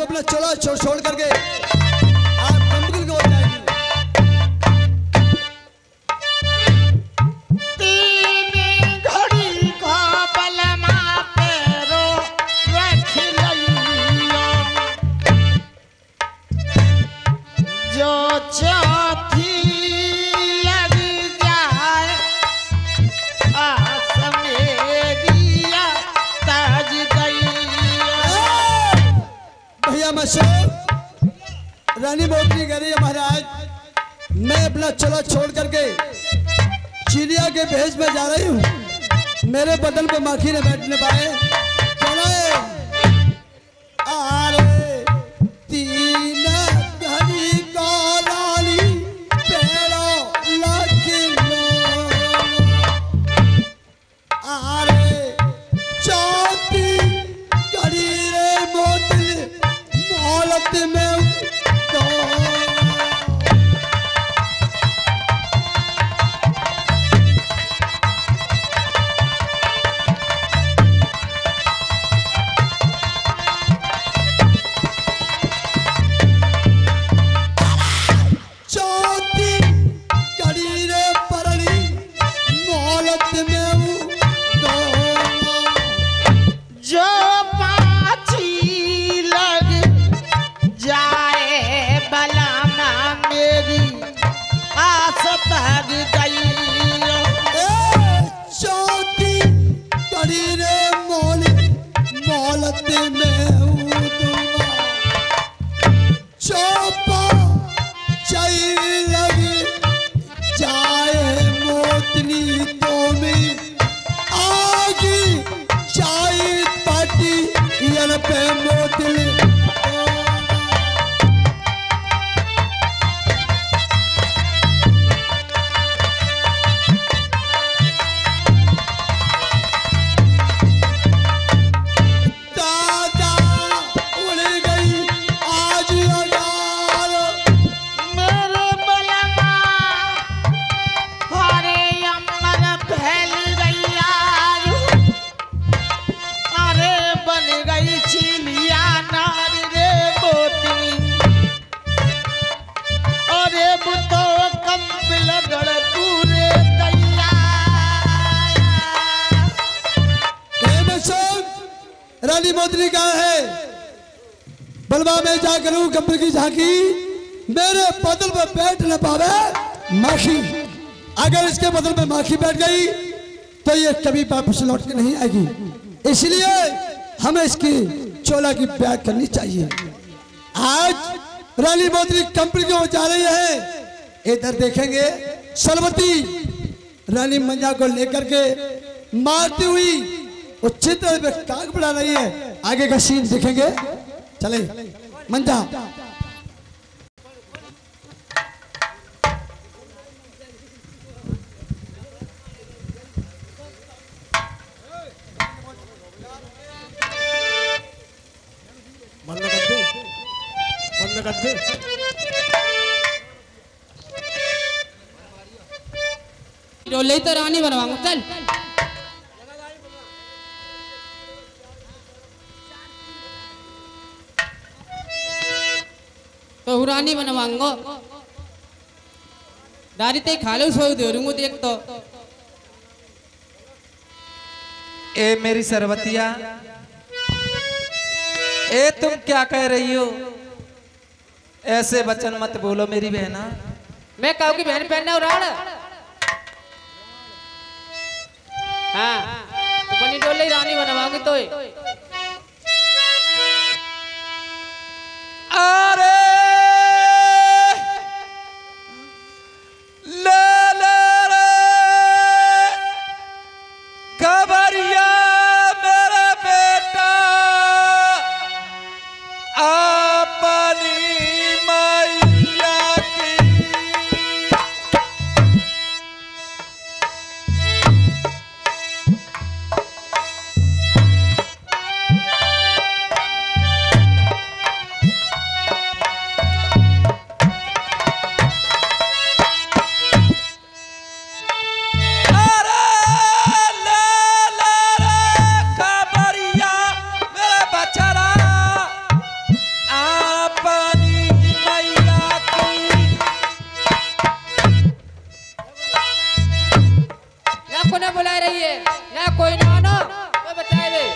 अपना चोला छोड़ करके आप कंबल को हो जाएगी। तीन घड़ी को बलमा पेरो रख लियो, जो चौथी लग जाए आस मेरिया ताज गई। भैया मशहूर रानी मोतरी कह रही है महाराज, मैं अपना चोला छोड़ करके चिड़िया के भेष में जा रही हूँ, मेरे बदन पे माखी ने बैठने पाए। अरे तीन घड़ी को लाली पेड़ो लखिलो, अरे चौथी घड़ी रे मोतिल मोहलत में रानी मोतरी कहा है बलवा में जाकर कंबल की झांकी, मेरे बदल में बैठ न पावे माखी। अगर इसके बदल में माखी बैठ गई तो ये कभी वापस लौट के नहीं आएगी, इसलिए हमें इसकी चोला की बैग करनी चाहिए। आज रानी मोतरी कंबल की ओर जा रही है, इधर देखेंगे सरवती रानी मंजा को लेकर के मारती हुई वो चित्र में काग बढ़ा रही है। आगे का सीन देखेंगे, चले मंजा। बंद कर दे। डोले तो रानी बनवाऊंगा, चल। तो रानी बनवाऊंगा, दारी ते खा लो, सो दे दूंगा देख तो। ए मेरी सरवतिया, ए तुम क्या कह रही हो? ऐसे वचन मत बोलो मेरी बहना। मैं काऊ की बहन पहनना उड़ाड़। हाँ, तो बनी डोले रानी बनवाऊंगी तो। अरे खबरिया मेरा बेटा अपनी मैया की, ना बुला रही है या कोई ना आना तो बचाए दे।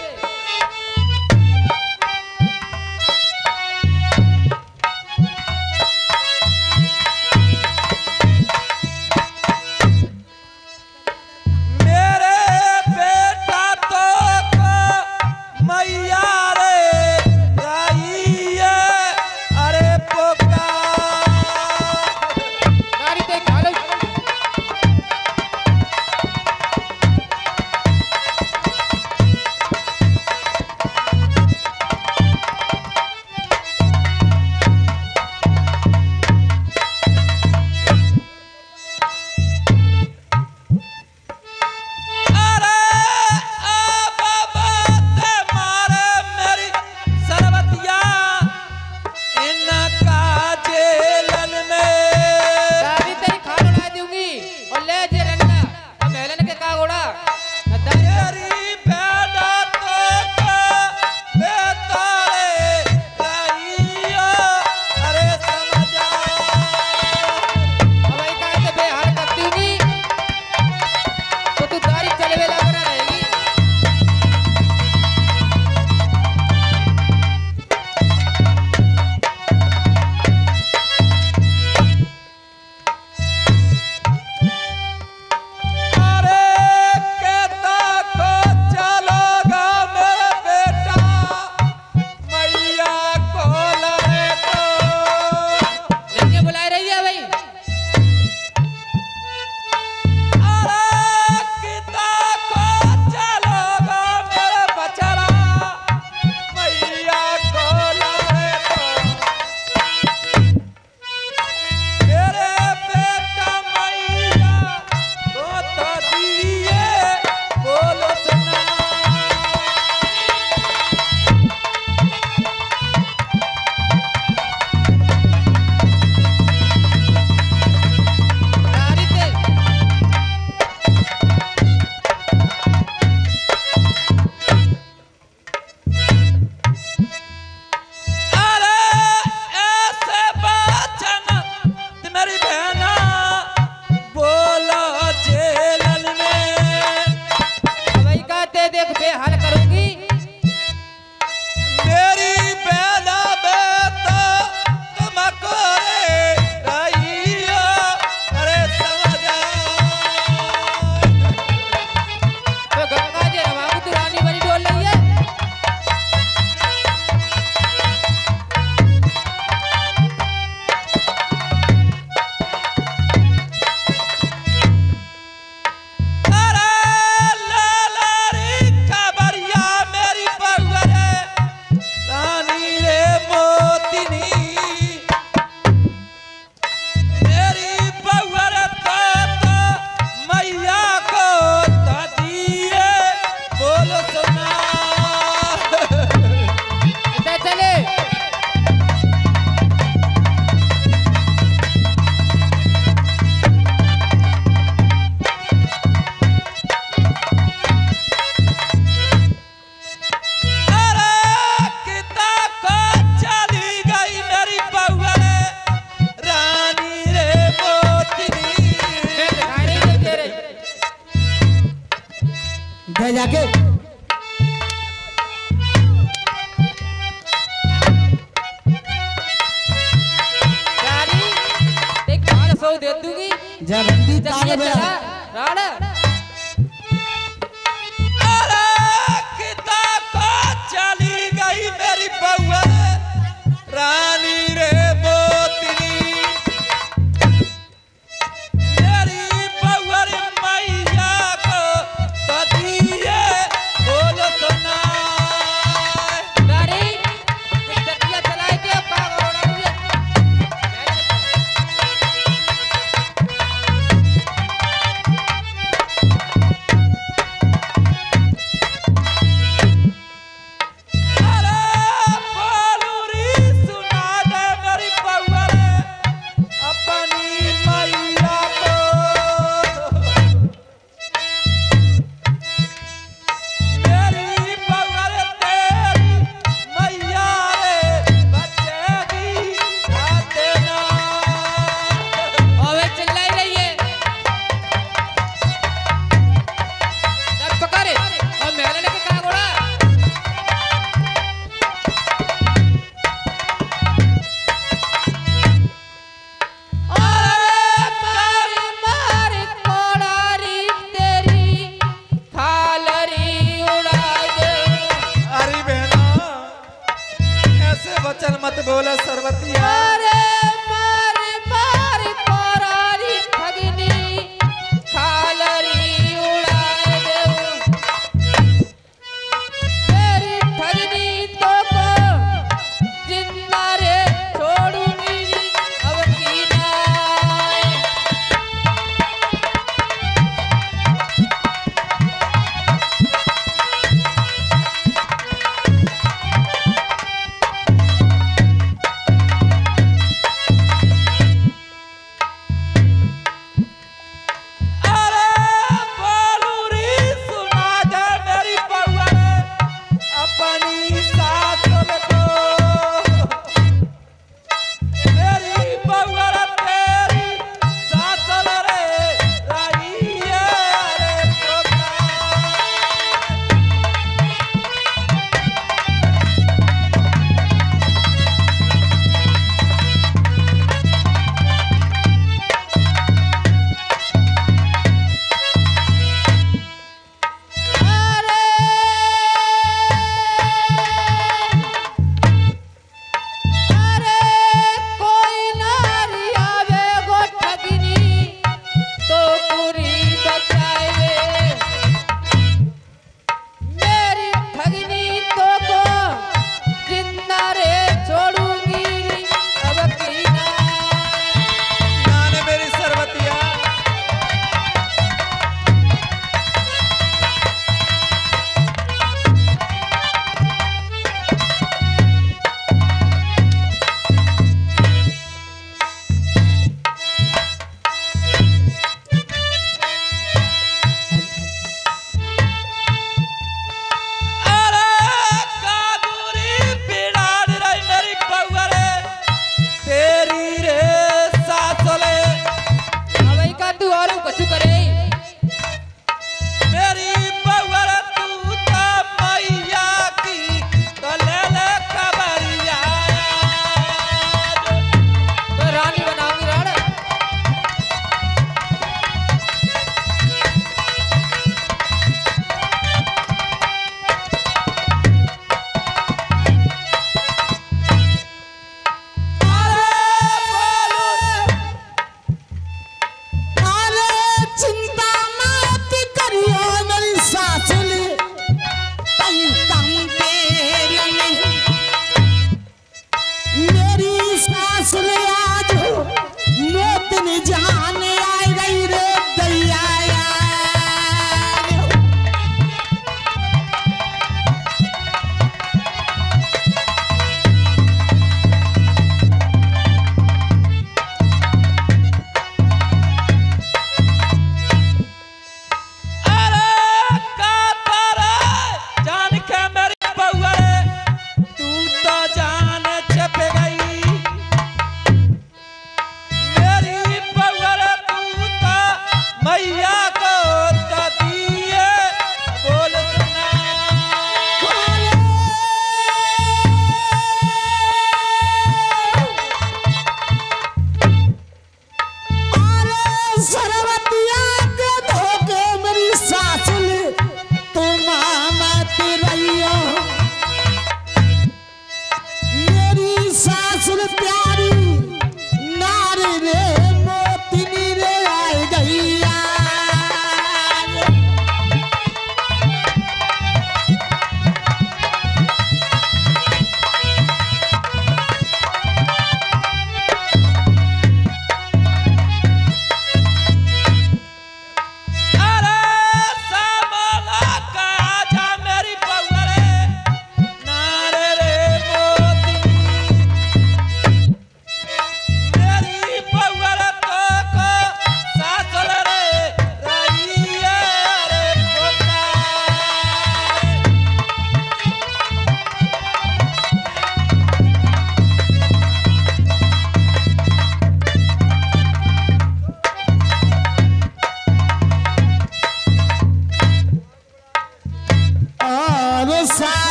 जाके देख 1200 दे दूंगी जब बंदी जब ताकत ये चला राणा